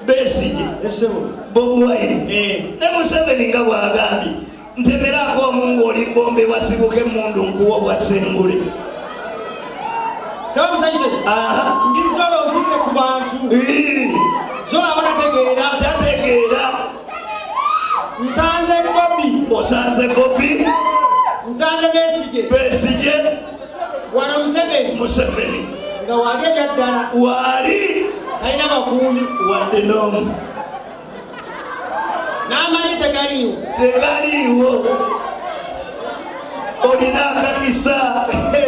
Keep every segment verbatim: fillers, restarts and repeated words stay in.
Besije Bobu Wine ne Museveni nga bwagambye ntemerako omungu oli bombe wasibuke mundu nkuwo bwasengule sawa msayishe aha ndizolo ofise ku bantu zola abatategeera tategeera nsanze Bobby osanze Bobby nsanze Besije Besije wana Museveni Museveni nga wali ebyaddala wali kalina bakuumi wadde n'omu n'amanyi tegaliiwo tegaliiwo olina akakisa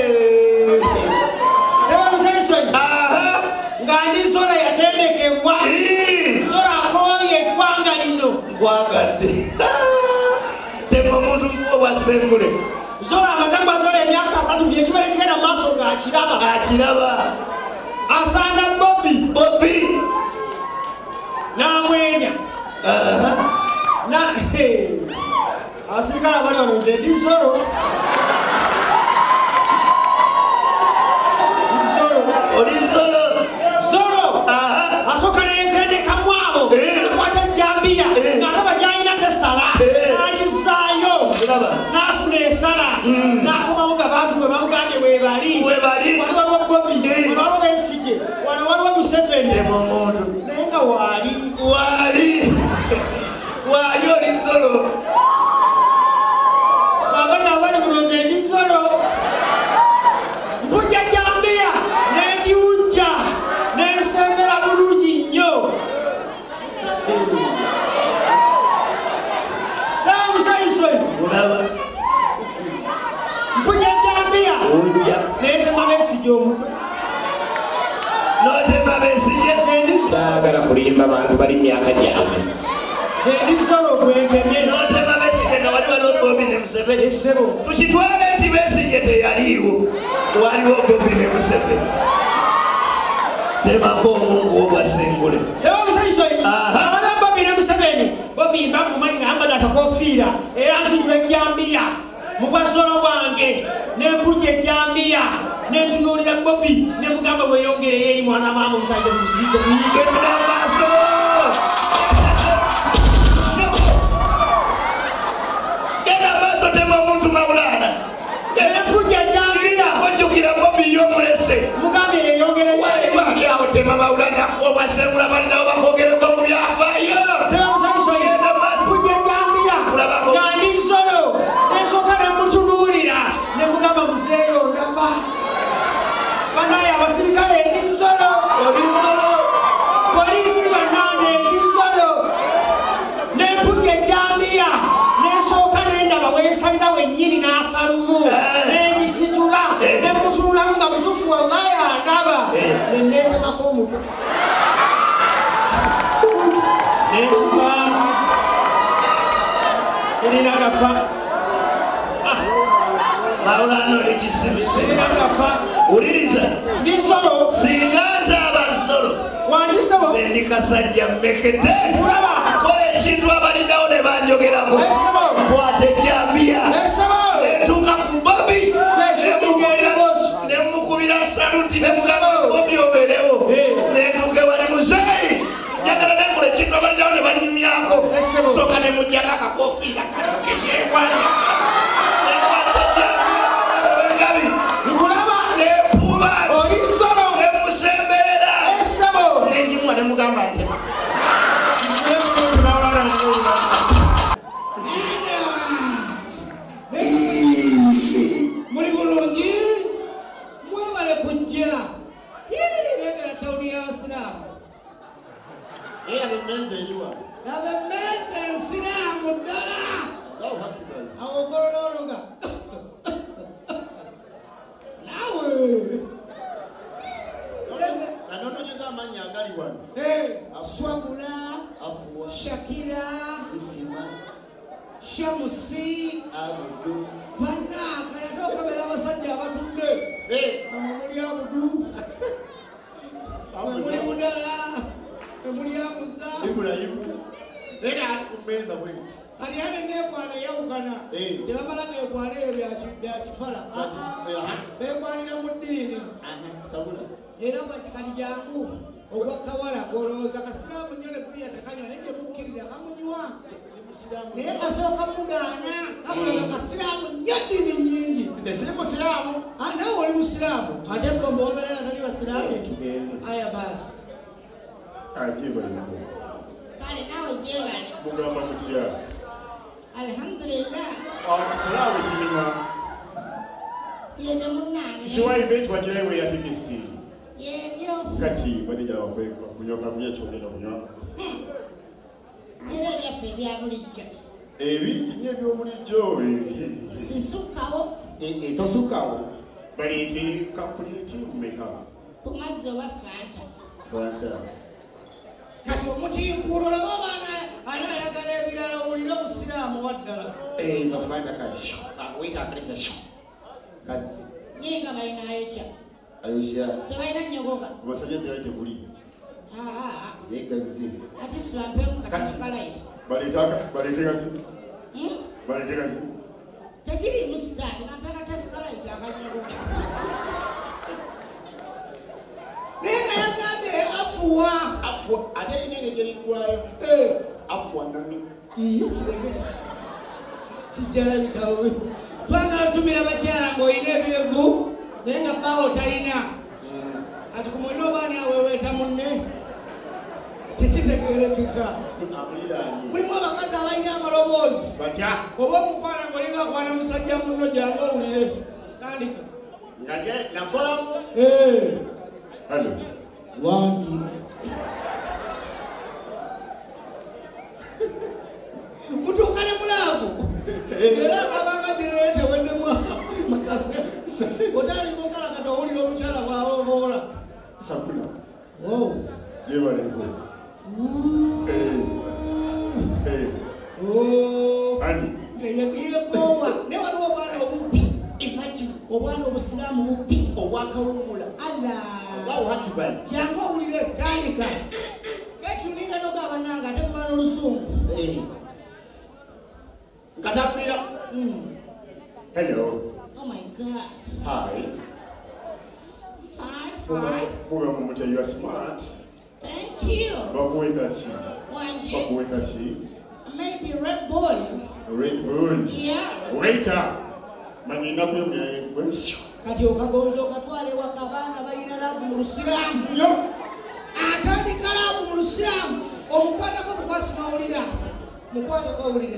seba musaisoyi nga ndi Zola yatendekebwa Zola akooye eggwanga lino nkwagadde tema omuntu nkuwo bwasengule Zola amaze gwa Zola emyaka asatu buli ekibale kigenda mu maaso ng'akiraba akiraba asanga Bobby Bobby n'amwenya na abasirikale abali wano nze ndi Zolo oli Zolo Zolo asooka n'entendekamu abo akwata ejjambiya ng'alaba gy'alina tesala n'agizaayo n'afuna esala n'akomawo nga bantu bwe bamugambye webali wali waliwo Bobby wano waliwo Besije wano waliwo Museveni naye nga waali wali wali oli Zolo abana abali munoze ndi Zolo mpujja jambiya n'endiwujja n'ensembera bulungi nnyo saa musaisoyi mpujja jambiya n'etema Besije omutwe n'otema Besije saagala kulimba abantu bali myaka gyabwe ndi Zolo gwentemye n'otema Besije nga wali waliwo Bobby ne Museveni tukitwale nti Besije teyaliiwo waliwo Bobby ne Museveni temako omungu wo bwasengule seba musaisoyi abana Bobby ne Museveni Bobby bamumanyi ng'ambadde akakofiira era nsitula ejjambiya mu bwasolo bwange n'empujja ejjambiya n'entunuulira Bobby ne mugamba bweyongereyo eri mwana maama omusajja mukusiige genda maaso genda maaso tema omuntu Maulana empujja ejjambiya kojjukira Bobby y'omulese mugambye yeyongereyo wali awo tema Maulana obwasengula balinawo bakogereko mu byafaayo seba musaisoyi empujja ejjambiya nga ndi Zolo nesooka nemutunuulira ne mugamba muzeeyo ndaba banaye abasirikale ndi Zolo oli Zolo poliisi bannanze ndi Zolo n'empujja ejjambiya nesooka nendaba weesalira wennyini n'afa lumu n'egisitula nemutunulamu nga butuufu wallahi andaba nenneetemako omutwe n'ekivaamu sirina gafa Maulana oli kisiru sirina gafa uliriza ndi Zolo singaza abazolo wandisebo nze ndi kasajja mmekete kulaba kola ekintu abalinawo ne banjogerako esebo kwata ejjambiya esebo netuuka ku Bobby nemukubira saluti Bobby obeerewo netuuka ewali muzeeyi njagala nekola ekintu abalinawo ne banyumyako soka nemujjako akakofiira kano keyeewanya nkulaba nepuba oli Zolo nemusemberera esebo nenjimwa nemugamba ntema muli bulungi mwebale kujja negera tawuni y'abasiraamu laba emmeeza ensiraamu ddala awokolola onoga nawe anononyeza amannya agali wano Swabula Shakira Shamusi abudu panna kayatoka bela abasajja abatudde muli abudu muli budala muli amuza Ibrahimu era kumeza bwenti aliyane nekwana yawukana tebamalaga ekwana ebyo bya kifala bekwanira mu ddiini era bwakikali jangu ogwakawala golowooza kasiraamu nnyo yakamunywa naye kasooka mugaana kamulaga kasiraamu nnyo ddini nnyingi tesiri musiraamu nawe oli musiraamu ate bombe wabeera toli basiraamu aya baasi ajebaliko kale nawe jebale mugamba mutya alhamdulillah fulaawe kirima yebyo munnange kiwaive twagirayo we yategesi yebyo kati badijala kunywa kakunya kyogenda kunywa era ebyaffe ebya bulijjo ebingi nyo ebyobulijjo sisukawo tosukawo baleete kapuleti mumeka ku mazzi oba fanta fanta kati omutinkuulo laba baana anaayagala ebirala owulire obusiraamu waddala bafanda kazi wita akaleta sho kazi nyinga balinayo kya ayosha tebalina nyogoga amasanyalaze yaite buli yegazi ati sibampemu katakalaiti baleete kazi baleete kazi tekiri musigani nampe katasikalaiti akanyogoga naye nga yagambye afuwa afuwa ate linene gyeriggwayo afuwa namika iyo kiregesa kijalabikawe twagala tumira bakyala ng'olina ebirevu naye nga bbaawo talina kati ku mwena obaani aweweeta munne tekitegeerekeka mulimu abakazi abalina amaloboozi batya oba omukwana ng'olinga akwana musajja munno jange owulire tandika nakolamu Hello. Wangi. Mutukane mulavu. Era kabanga direte wende mwa. Odali ngokala kata uli lo mchala wa obola. Sabula. Oh. Yewa leko. Eh. Eh. Oh. Ani. Ngeyekiye kowa. Ne wali obwana obupi. Imagine obwana obusiramu bupi. Obwakawumula. Allah. Wow, hakibali. Jango ulire tandika. Ketu ninga noga bananga ate kubana olusungu. Eh. Ngatapira. Mm. Hello. Oh my god. Hi. Fine. Muga Hi. muga mumuta, you are smart. Thank you. Bakuweka chi. Wanje. Bakuweka chi. Maybe Red Bull. Red Bull. Yeah. Waiter. Manina kuyomya kwemsyo. Kati okagonzo okatwala ewaka abaana balina laavu mu lusiraamu Yo. atandika laavu mu lusiraamu omukwatako mukwasi mawulira mukwatako owulire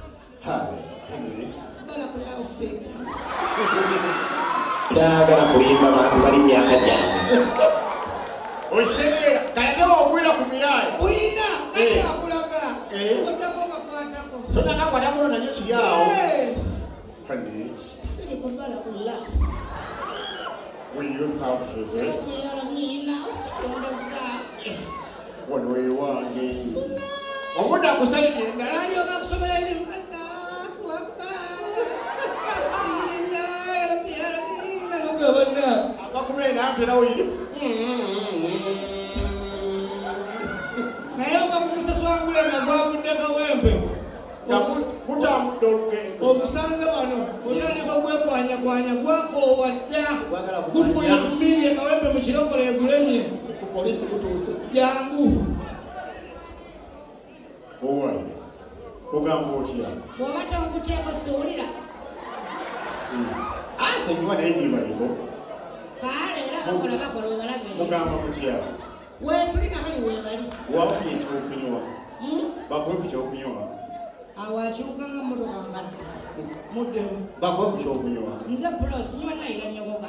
bala ku laavu feeka kyagala kulimba bantu bali myaka gyange Oshengera kalaga ogwira ku miyayo uyina kati akulaga oddamu okakwatako tonakakwata muno nanyo kiryawo firi ku bala ku laavu. Will you have visitors? Yes. What do you want? I'm going to say it. Obusanze bano otandika okwekwanya-kwanya gwakoowa dda gufuye ku mmindi ekawempe mu kirokole egulemye Ku polisi kutuuse. jangu Owa. Ogamba otya? bw'oba tonkuteeko siwulira Asa nyiwa naye gyebaliko. kaale era bakola bakola webalabe Mugamba mutya? weetuli nabali weebali Wafuye ekyokunywa. Bakuwe ku kyokunywa. awo akyuka nga mmotoka ngadde muddemu Bakuwe ku kyokunywa. nze bulosi nyiwa nayira nyogoga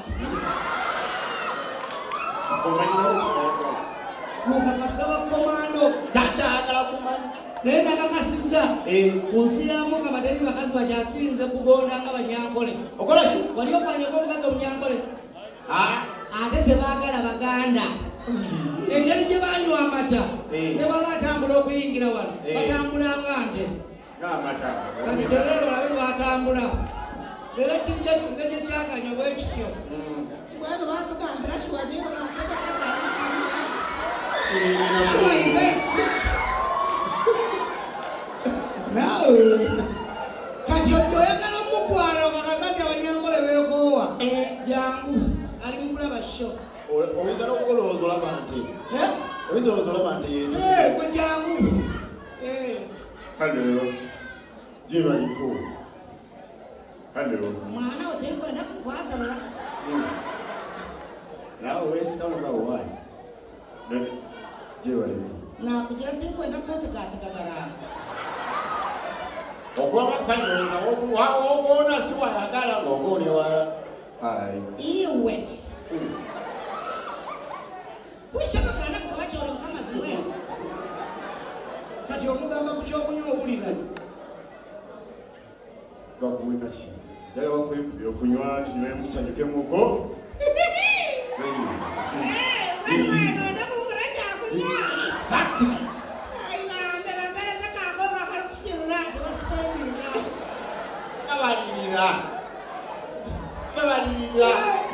Omanyirawo kikayagala. mukakasa bakomando Takyagala kumanya. naye nakakasizza ku nsi ya mukama teri bakazi bakyasinze kugonda nga banyankole Okola ki? wali okwanyako omukazi omunyankole ate tebaagala baganda engeri gye banywa amata ne baba atambula okuyingira wano batambula nga nte Ng'amata. kati tereero labe bwatambula era kijja nze gye kyaganya bwe kityo bwano batugambira siwagironatetekataaaibensi nawe kati ojo oyagala omukwana okakasa nti abanyankole beekoowa jangu ali mukulaba sho Oyinza n'okukolowooza olaba nti. Oyinza olowooza olaba nti yeetu. gwe jangu Hello. Jivaliko. Hello. Mwana utembo na kuwaza la. Now where's come about why? Then Jivaliko. Na kujira tembo na kwenda kagara. Ogwa mafanyoza oku wa ogona siwa yagala ngogone wa. Ai. Iwe. Wishaka kana kawachoro kama zimwe. Kati omugamba kucho kunyo obulira. Bakuweka chini. Dala wakwe okunywa tunywe musanyuke muko. Exactly. Abalira. Abalira.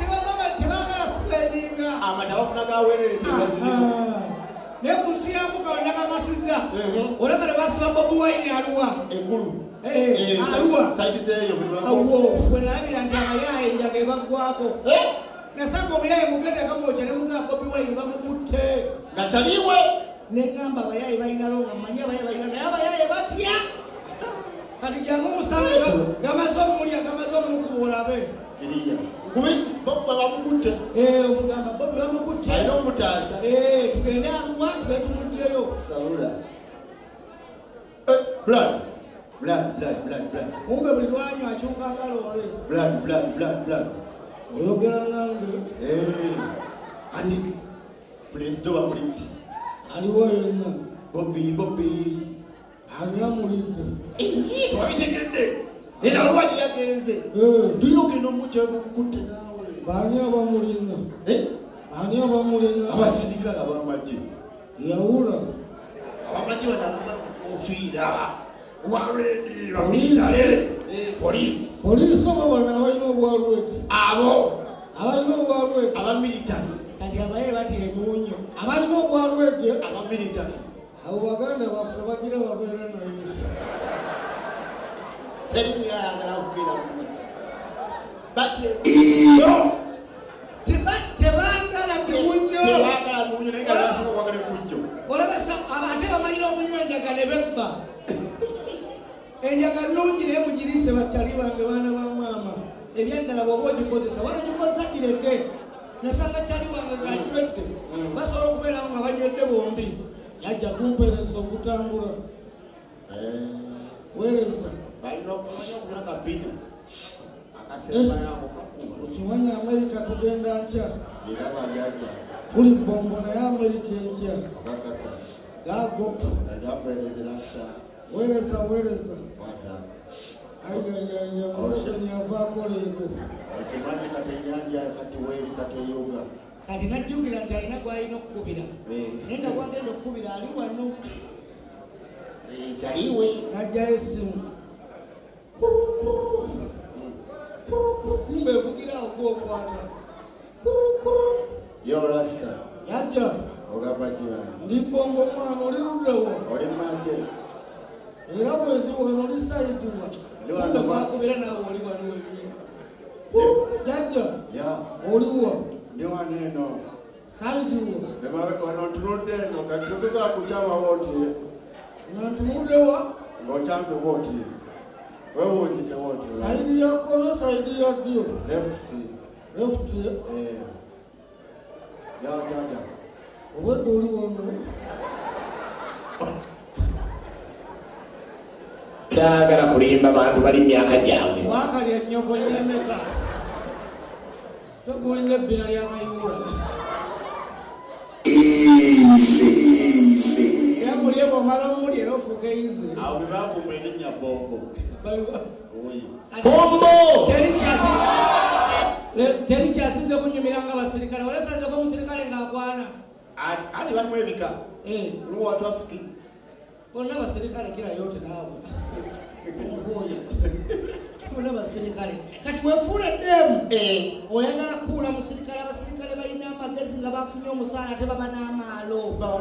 Amata bafuna gawerere tebazirimo. Ne kusiyamu kaonaka kasiza. Olabale basiba Bobi Wine aluwa. Egulu. Eh, aluwa. Saidize yo bwa. Awo, wenalabira nti amayaye njage bagwako. Eh? Nasanga omuyaye mugende kamoche ne muga Bobi Wine bamukutte. Gachaliwe. Ne ngamba abayaye balina longa manya abayaye balina naye abayaye batya. Kati jangu musange gamazo mulya gamazo mukubulabe. Kiriya. Kubi Bobi bamukutte. Eh, omugamba Bobi bamukutte. Ayino mutasa. Eh, tugende aluwa tugetu mujjeyo. Saula. Eh, blood. Blood, blood, blood, blood. Umbe buli lwanyu akyuka akalole. Blood, blood, blood, blood. Oyogera nange. Eh. Ati President wa Muliti. Aliwo yenna. Bobi, Bobi. Ani amulidde. Enyi twabitegedde. Era olwali yagenze. Eh. Tuyino kino mukyalo mukutte naawe. Bani abamulinga. Eh? Bani abamulinga. Abasirikale ab'amagye. Yawula. Ab'amagye banalamba ofiira. Waredi, Police. eh, police. Police oba bana abalina obwalwedi. Abo. Abalina obwalwedi. Abamilitary. Kati abaye bati emunyo. Abalina obwalwedi. Abamilitary. Abo baganda baffe bagira babeera naye. Teri muyayagala kubeera kubi. Bati. Tebagala kimunyo. Tebagala munyo naye nga basiba kwagala effujjo. Olabesa ate bamanyira omunyo enjagala ebebba. Enjaga nnungi naye mugiriise bakyali bange baana ba maama. Ebyaddala bw'oba ogikozesa wano gikozesa gireke. Nasanga kyali bange ng'anywedde. Basobola okubeerawo nga banywedde bombi. Yajja kumpeereza okutambula. Weereza. Balina okumanya okuna kapina. Akasemba yako kafuba. Okimanyi Amerika tugenda nkya. Era balyajja. Tuli bombo naye Amerika enkya. Bakaka. Gagopa. Adaprede lasa. Weereza weereza. Wada. Ayayaya Museveni avaako leero. Okimanyi kati ennyanja kati weeri kati eyoga. Kati najjukira nti alina gw'alina okukubira. Naye nga gwagenda okukubira ali wano. Kyaliwe. Najjayo essimu. Kumbe evugirawo gw'okwata. Yo rasta. Yajja. Ogamba kirani. Ndi bongo mwana oli luddewo. Oli manje. Era bwe ndi wano oli sayidiwa. Ndi wano gwakubira naawe oli waliwo ennyo. Jajja. Ya. Oliwa. Ndi wano eno. Sayidiwa. Wano ntunudde eno kati tutuga kukyama wooti. Nga ntunuddewa. Ng'okyambe wooti. Wewunyike wooti. Sayidi ya kkono sayidi ya ddyo. Left. Left. Eh. Ya dada. Obwedde oli wano. Kyagala kulimba bantu bali myaka gyabwe. Waakalya nnyoko nyemeka. Togulinga ebbina ly'akayuula. Easy, easy. Era mulye bw'omala omuli era ofuuka eyizi. Awo bwe baavumba erinnya Bombo. Oyi. Bombo! Teri kyasinze kunyumiranga abasirikale. Olasanzeko omusirikale ng'akwana. Ati balimu ebika. Eh. Luwa watu afiki. Bonna abasirikale kira yote naawe. Omboya. Bonna abasirikale. Kati weefuula eddemu. Eh. Oyagala kukuula musirikale abasirikale balina amagezi nga bafunye omusaala ate baba n'amaalo.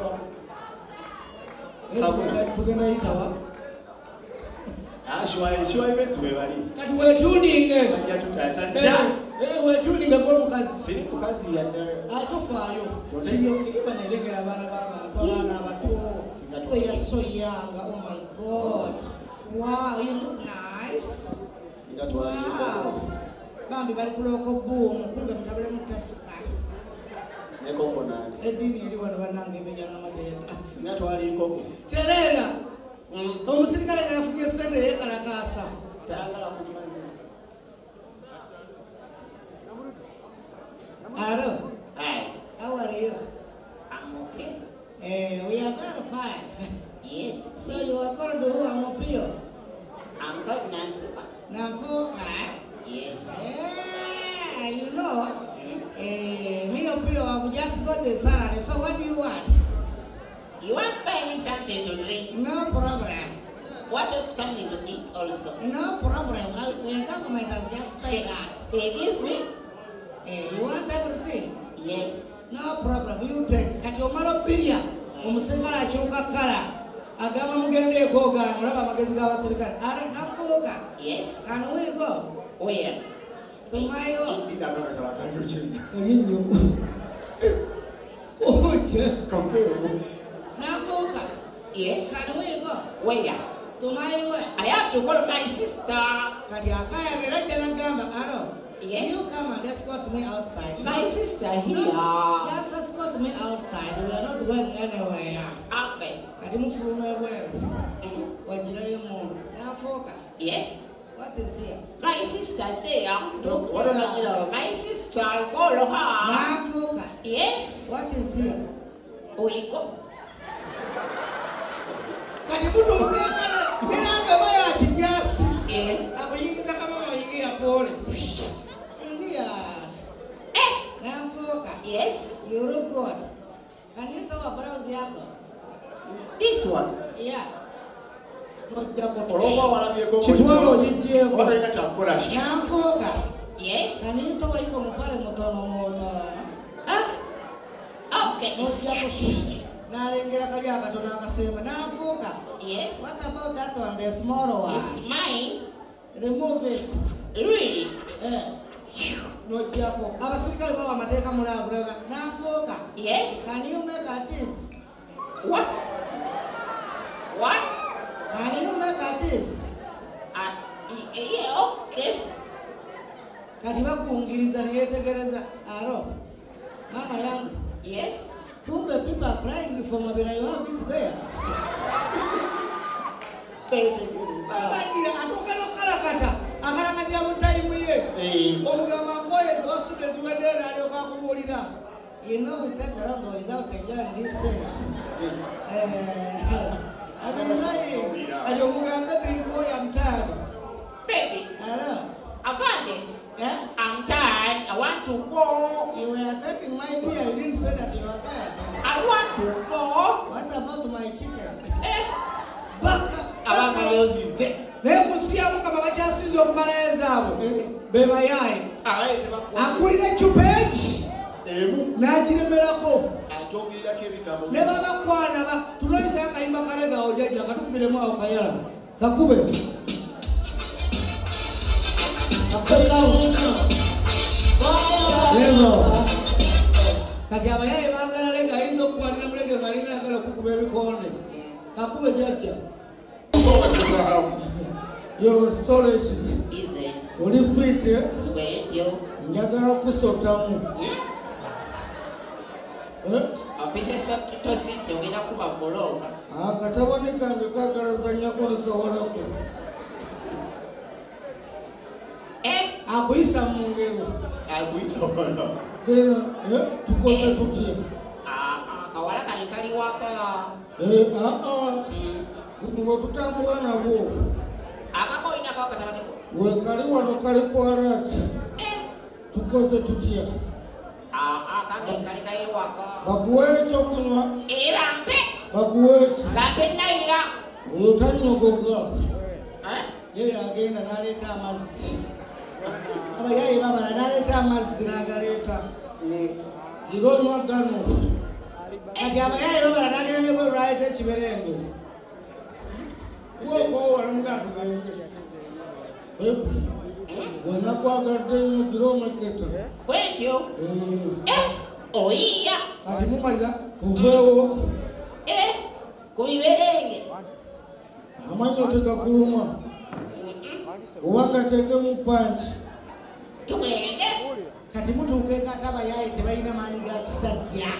Tugenda yitawa. Ashwaye shwaye betu webali. Kati weetuninge. Bajja tutayasanja. Eh weetuninge ng'omukazi. Siri mukazi yadde. Atofaayo. Kiryoke iba neregera abaana b'abantu abaana abato. They are so young. Oh my God. Wow, you look nice. Wow. Bambi bali kuloko boom. Kumbe mtabule mutasika. Neko kona. Edini ili wana wanange mejana mateka. Singato wali koko. Telela. Mm. Omusirikale kafuye sende yekala kasa. Tangala kumani. Aro. Hi. How are you? I'm okay. Eh, we are very fine. Yes. So you are called who? I'm Opio. I'm called Nanfuka. Namfuka. Yes. Yeah, you know. Eh, me Opio, I've just got the salary. So what do you want? You want to buy me something to drink? No problem. What of something to eat also? No problem. I, the government has just paid us. They give me? Eh, you want everything? Yes. No problem. You take. Kati omaro piria. Omusirikale akyuka kala. Agamba mugende koga. Mulaba magezi g'abasirikale. Ara nafuuka. Yes. Can we go? Where? To my own. Linyo. Oje. Kampero. Nafuuka. Yes. Can we go? Where? To my way. I have to call my sister. Kati akaya neraja nagamba. Aro. Yes. You come and escort me outside. My sister here. No, just escort me outside. We are not going anywhere. Okay. Kati mufulume wewe. Mm. Wajirayo mundu. Nafuuka. Yes. What is here? My sister there. Look What here. about you? My sister, I call her. Nafuuka. Yes. What is here? We go. Kati mutu ukekala. Minanga baya kijasi. Eh. Akuyingiza kama mayingia pole. Ingia. Eh. Nafuuka. Yes. You look good. Can you throw a blouse yako? This one. Yeah. Oloba wala byeko. Chitwalo jijieko. Wala ina chakula shi. Nafuuka. Yes. Can you throw iko mupale mutono mutono? Ah. Okay. Osiako nalengera kali akatona akasema nafuuka. Yes. What about that one, the small one? It's mine. Remove it. Really? Eh. No japo. Abasirikale baba mateka mulavrega. Nafuuka. Yes. Can you make a this? What? What? Can you make a this? Uh, yeah, okay. Kati bakuungiriza niyetegereza. Aro. Mama yangu. Yes. Kumbe people are crying for mabela you have it there. Baba jira atoka no kala kata. Akala kati ya mutaimu ye. Eh. Omugama koye wasude ziwedera alioka kumulira. You know we take around without enjoying these things. Eh. Abinai. Alio muganga bingo ya mtani. Baby. Hello. Avande. Yeah? I'm tired. I want to go. You were taking my beer. You didn't say that you were tired. I want to go. What about my chicken? Eh. Baka. Abanga yozize. Nekusiya mukama bakyasize okumala ezaabo. Beba yayi. Alright, bakwa. Akulira chupechi. Emu. Najiremerako. Ajogirira kebigambo. Ne baba kwana ba tuloiza akayimba kalega ojaja katukubiremu awo kayala. Kakube. Lego. Kati abayayi bagala lega ayinza okukwanira mulege ngalinga agala okukuba ebikonde. Kakube jajja. Your storage. Is it? Oli fit. Wait, yo. Njagala kusotamu. Eh? Apise soto to siti ogenda kuba bologa. Ah, katabani kange kagalazanya ko nikawalako. Eh? Akuyisa mungero. Agwito bolo. Kera, eh, tukoza tutie. Ah, ah, kawala kali kali waka. Eh, ah ah. Kutuwa tutambula nabo. Akako ina kwa katabani ko. We kali wano kali kwara. Eh? Tukoza tutie. Ah, ah, kali kali kali waka. Bakuwecho kunwa. Irambe. Bakuwecho. Lambe naira. Utanyogoga. Eh? Yeye agenda naleta amazzi. Abayayi baba naleta amazzi nagaleta. Ironywa gano. Kati abayayi baba nagende bwe lwaleta ekiberenge. Woko wala mugandu ganje. Wena kwagadde nnyo kiromeketa. Bwetyo. Eh? Oyiya. Kati mumalira tuveewo. Eh? kubiberenge amanyo tegakuluma obanga teke mu panchi tugende kati mutuuka ekataba yaye tebalina maanyi ga kisajja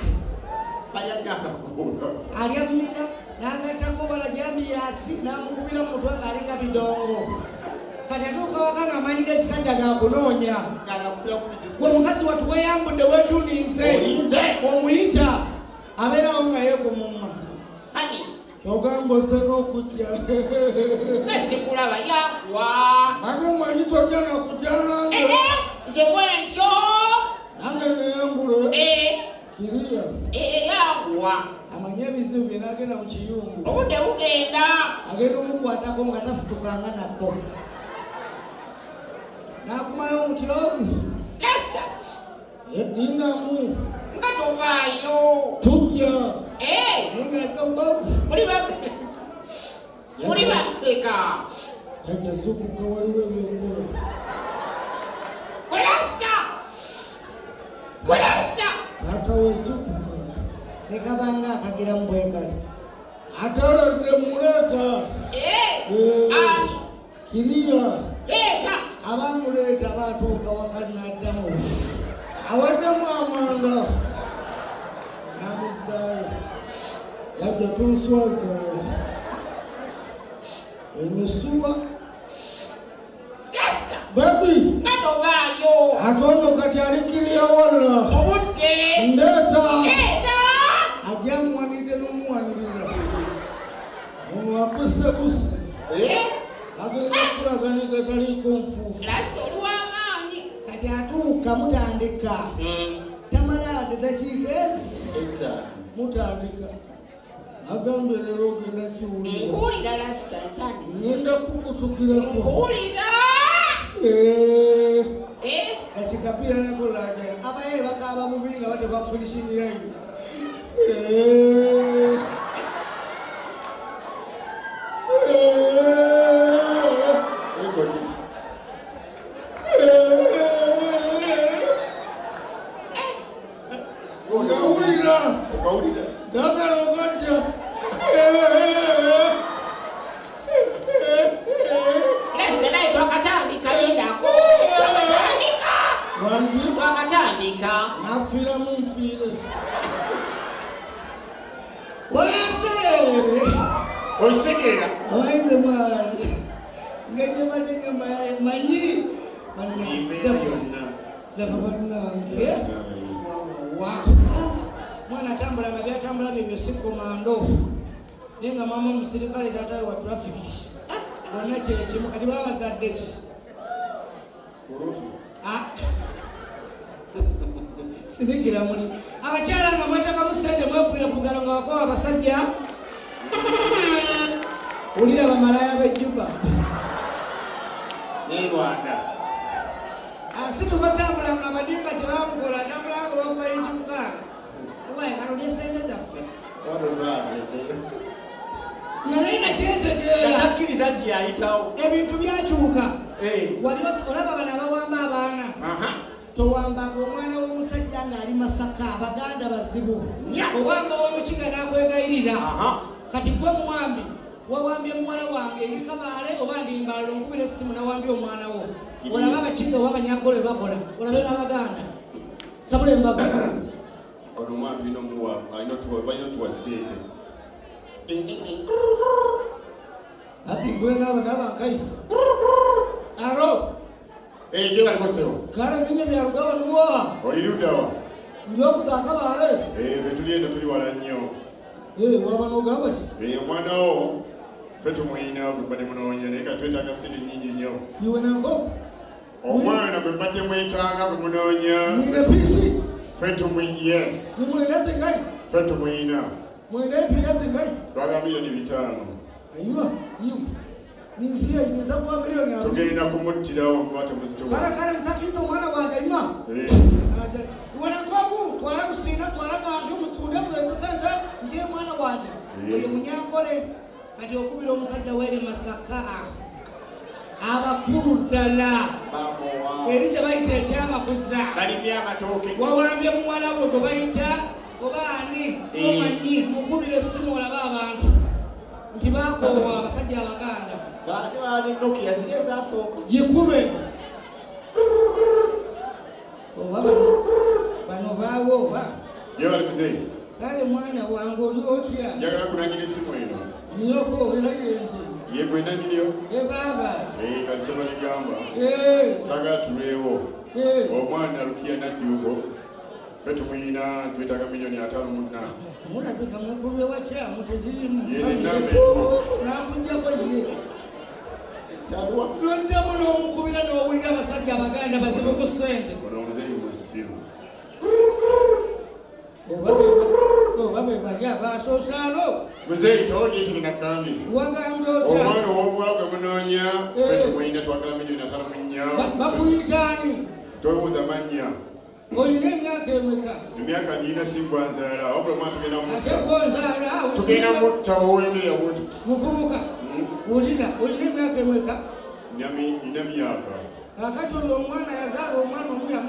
alya mulina n'agattako bala jamiyasi n'amukubira mu mutwe ng'alinga bidongo kati atuuka waka ng'amaanyi g'ekisajja gakunoonya gwe mukazi watu weyambudde wetuninze omuyita abeerawo nga yeekumumma ogamba oseka okujja nasikulaba yakuwa ate mwanyi tojja nakujjanange nze bwenkyo nange neyambule kiriya yakuwa amanye ebizibu bye n'agenda mu kiyungu obudde bugenda agenda omukwatako nga tasitukanga nako n'akumayo omuti ogu lasita nindamu nga tovaayo tujja muli babeka ajja zukuka waliwo ebyenkola welasita welasita akawezukuka nekabanga akagira mu bwengale atalodde muleeta kiriya leeta abamuleeta batuuka wakati n'addamu awaddemu amanda n'amuzaayo yajja tunswazaayo enyusuwa babi natovaayo atono kati alikiriya wonna obudde ndeeta leeta ajja muwanidde n'omuwanirira ono akuse busi agenda kulagani gataliiko nfuufu lasita oliwamaanyi kati atuuka mutandika tamalade dakiika ezi mutandika agambe leero ogenda kiwulira nkuwulira lasita ntandise ngenda kukutukirako nkuwulira dakiika bbiri nakolaja abaye bakaaba bubi nga bate bafunishingirayo Ukawulira ukawulira dagala okajja lese naye twakatandika yendako twakatandika wangi twakatandika nafiira mu nfiire wayaserere olisekerera owainze mwali ngejebadde ngamba manyi laba bannange mwana atambula nga byatambula byebyo si komando naye nga mama omusirikale tatawe wa trafiki bonna kyekimu kati babazadde ki sibikira muli abakyala nga mwataka musende mwefubira kugalo nga bakoba abasajja ulira bamalaya b'ejjuba Rwanda asitukotambula nga abadinga kyebamukola tambulanga bakuba inki mukaaga obaye kalulya sente zaffe naye nakyentegeera akkiriza nti yayitawo ebintu byakyuka wali olaba bano abawamba abaana towambanga omwana w'omusajja ng'ali Masaka abaganda bazibu obanga ow'omukiga n'akwegayirira kati gwe muwambi wawambye muwala wange ndi Kabaale oba ndi Mbalalo nkubira essimu nawambye omwana wo olaba abakiga oba abanyankole bakola olabe n'abaganda sabula embaga ono omwana tulina omuwa balina otuwa ssente ati gwe naaba nabankayi aro eje balikosero kale ninye byalugaba nuwa oli luddawa njokuza Kabaale fe tuli eno tuli wala nnyo waba n'ogamba ki omwana wo fe tumuyina bwe bali munoonya naye ka twetaaga sente nnyingi nnyo iwe nanko omwana bwe mbadde mwetaaga bwe munoonya mwine piisi fe tumuyina yes nimwine zingayi fe tumuyina mwine piisi zingayi twaga miliyoni bitaano ayiwa yiwe ninsiye nyinza kuba miliyoni abiri tugenda kumuttirawo kuba temuzitowa kale kale mutakiita omwana wange ayima iwe nankoku twala kusiina twala ganju mutunde mulete sente ndiye mwana wange oyo munyankole kati okubira omusajja w'eri Masaka abakulu ddala eri gye bayita ekyabakuza wawambye muwala we gwe bayita oba ani omanyi mukubira essimu olaba abantu nti bakoowa abasajja abaganda baate baali Nokia ziri ezasooka gikube oba bano baawooba yebali muzeeyi kale mwana wange oli otya njagala kunanyira esimu eno nyoko wenayenze yegwe nanyiryo e baaba kati kyebaligamba Eh. saagala tuleewo Eh. omwana Lukiya Najjuuko ffe tumuyina twetaaga miliyoni ataano mu nna mulabika mukubye wakyamu tezirimu nakujjako ye loddamu n'omukubira n'owulira abasajja abaganda bazibu ku ssente ono omuzeeyi musiru oba bwe bali abasoosaalo muzeeyi towulira ekyo nakambye wagambye otya omwana ow'obuwala gwe munoonya ffe tumuyina twagala miliyoni ataano mu nnya bakuyitaani tobuuza mannya olina emyaka emeka emyaka nyina sigwanzaala wabula omwana tugenda ate gonzaala tugenda mutawoyenderera buntu muvubuka olina olina emyaka emeka nina myaka kakati oyo omwana yazaala omwana omu